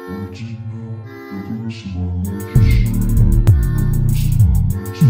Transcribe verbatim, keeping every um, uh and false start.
我知道有多少忘了只是，有多少忘了只